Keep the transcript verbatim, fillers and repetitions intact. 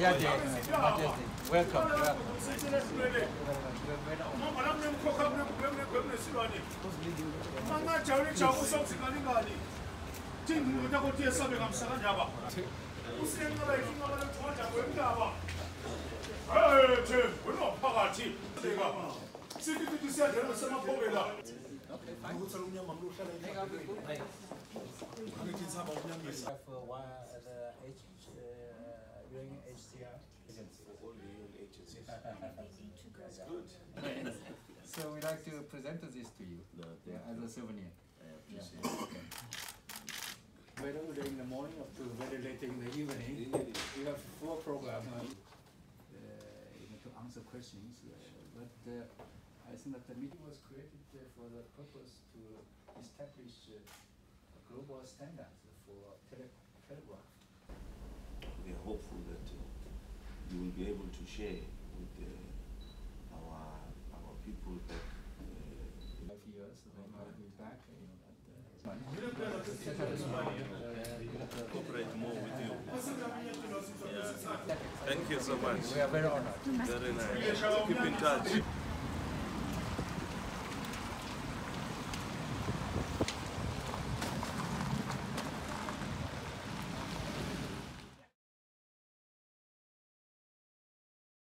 Majesty, Majesty, welcome, welcome. Okay, fine. For one at the H, uh, U N H C R agency. All the U N agencies. That's good. So we'd like to present this to you No, yeah, as a souvenir. I appreciate Yeah. Okay. Very early in the morning up to very late in the evening. We have four programs uh, to answer questions, uh, but uh, I think that the meeting was created uh, for the purpose to establish uh, a global standard for tele telegraph. We are hopeful that uh, you will be able to share with uh, our our people back. Uh, Five years, they might be back. You know, at the cooperate more with you. Yeah. Thank you so much. We are very honored. Very nice. Keep in touch.